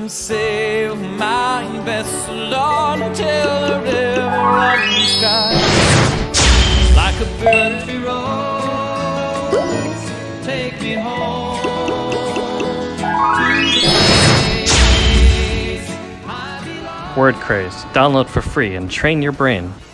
sail my vessel on until the river runs dry. Like a country road, take me home to the place I belong. Wordcraze. Download for free and train your brain.